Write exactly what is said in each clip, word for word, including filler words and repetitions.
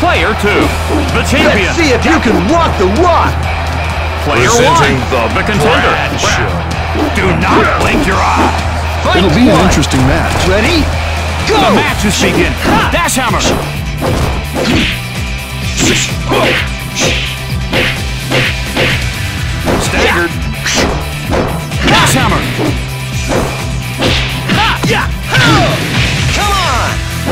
Player two, the champion. Let's see if you can walk the walk. Player one, the contender. Do not blink your eyes. Fight It'll be one. an interesting match. Ready? Go! The match is begin. Dash hammer. Staggered. Dash hammer. Yeah! Come on!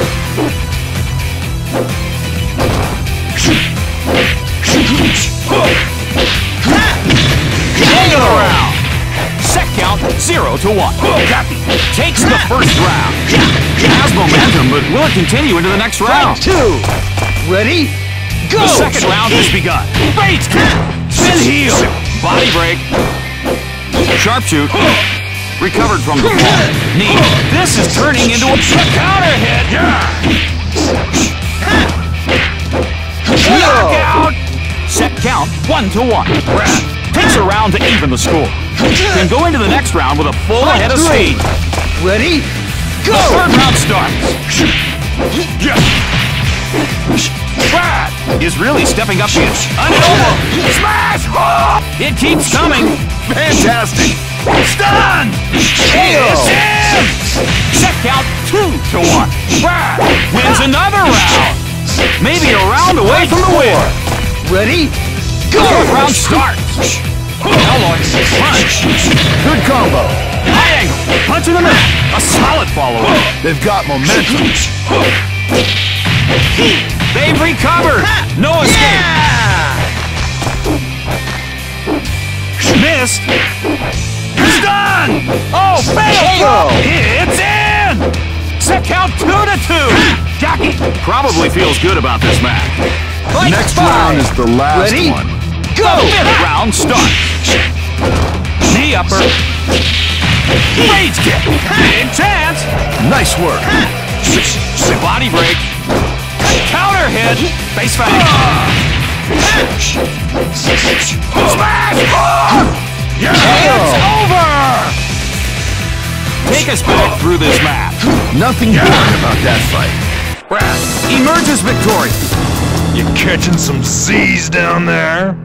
End of the round. Set count zero to one. Jackie takes the first round. Has momentum, but will it continue into the next round? Fight two. Ready? Go! The second round has begun. Bates kick. Spin heel. Body break. Sharpshoot. Recovered from the fall. Knee. This is turning into a counter hit. Knockout. Set count one to one. Brad takes a round to even the score. Can go into the next round with a full Fight head of three. speed. Ready? Go! The third round starts. Brad is really stepping up the an elbow. Smash! Oh! It keeps coming. Fantastic. Stun! It's in! Set count two to one. Brad wins another round. Maybe a round away from the win. Ready? The Go! fourth round starts. Elbow, punch. Good combo. High angle, punch in the middle. A solid follow-up. They've got momentum. They've recovered. No escape. Missed. Done. Oh, fail. It's in. Set count two to two. Jockey probably feels good about this match. Fight Next five. round is the last Ready? one. Go! The fifth round starts. Knee upper. Rage kick. Big chance. Nice work. Body break. Counter hit. Face fight. Smash! It's over! Take us back through this match. Nothing boring about that fight. Brad emerges victorious. You catching some Z's down there?